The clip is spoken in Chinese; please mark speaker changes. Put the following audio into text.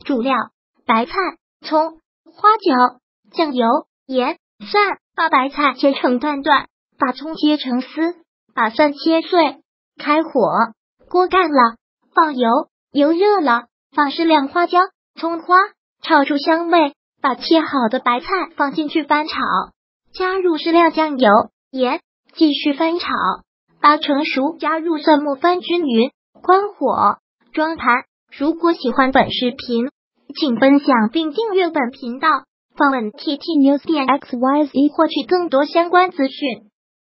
Speaker 1: 主料：白菜、葱、花椒、酱油、盐、蒜。把白菜切成段段，把葱切成丝，把蒜切碎。开火，锅干了，放油，油热了，放适量花椒、葱花，炒出香味。把切好的白菜放进去翻炒，加入适量酱油、盐，继续翻炒。把成熟加入蒜末翻均匀，关火，装盘。如果喜欢本视频，请分享并订阅本频道，访问 TT News 点 XYZ 获取更多相关资讯。